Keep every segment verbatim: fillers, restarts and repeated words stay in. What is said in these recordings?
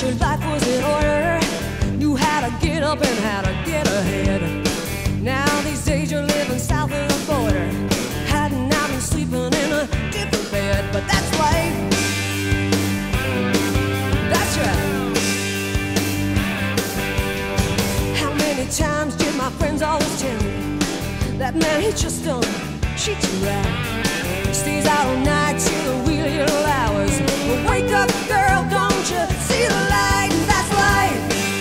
your life was in order, knew how to get up and how to get ahead. Now these days you're living south of the border, hiding out and sleeping in a different bed. But that's life. That's right. How many times did my friends always tell me that man, he just don't treat you right? He stays out all night till the wee little hours. Well, wake up, girl, don't you see the light? And that's life.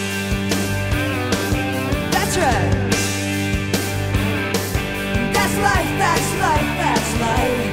That's right. That's life, that's life, that's life.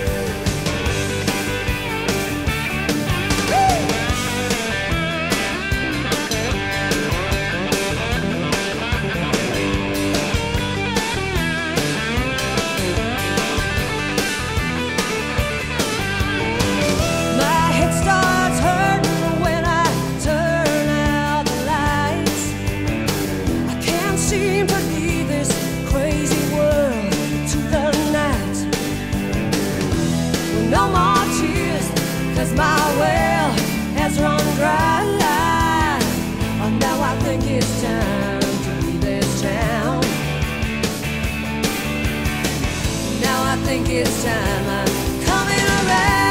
No more tears, 'cause my well has run dry. Oh, now I think it's time to leave this town. Now I think it's time I'm coming around.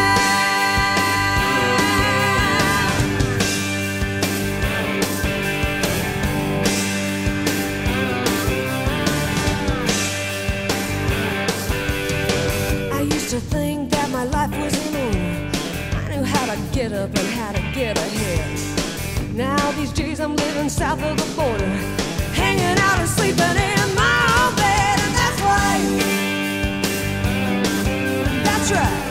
I used to think that my life was in order. I knew how to get up and how to get ahead. Now these days I'm living south of the border, hanging out and sleeping in my own bed. And that's life. That's right.